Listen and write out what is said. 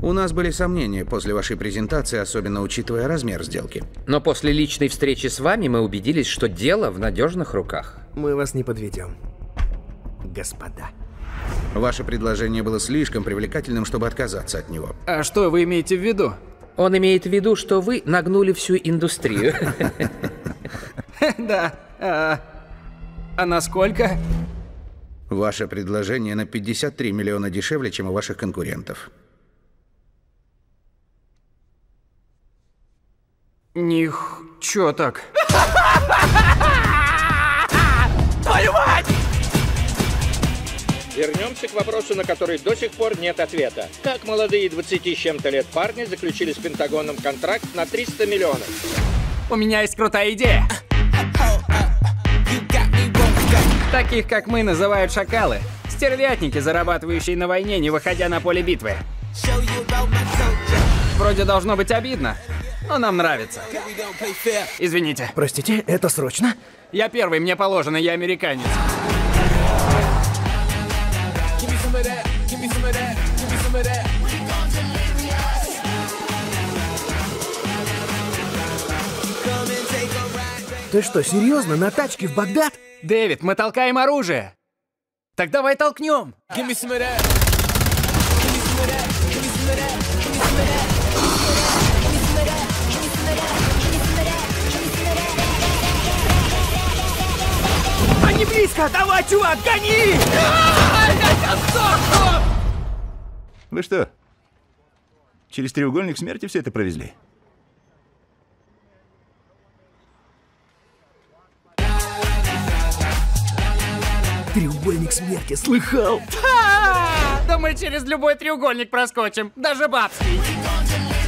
У нас были сомнения после вашей презентации, особенно учитывая размер сделки. Но после личной встречи с вами мы убедились, что дело в надежных руках. Мы вас не подведем, господа. Ваше предложение было слишком привлекательным, чтобы отказаться от него. А что вы имеете в виду? Он имеет в виду, что вы нагнули всю индустрию. Да. А насколько? Ваше предложение на 53 миллиона дешевле, чем у ваших конкурентов. Чё так? Твою мать! Вернемся к вопросу, на который до сих пор нет ответа. Как молодые 20 с чем-то лет парни заключили с Пентагоном контракт на 300 миллионов? У меня есть крутая идея. Таких, как мы, называют шакалы. Стервятники, зарабатывающие на войне, не выходя на поле битвы. Вроде должно быть обидно, но нам нравится. Извините. Простите, это срочно? Я первый, мне положено, я американец. Ты что, серьезно? На тачке в Багдад? Дэвид, мы толкаем оружие. Так давай толкнем. Они близко! Давай, чувак, гони! Вы что, через треугольник смерти все это провезли? Треугольник смерти, слыхал? Да мы через любой треугольник проскочим, даже бабский.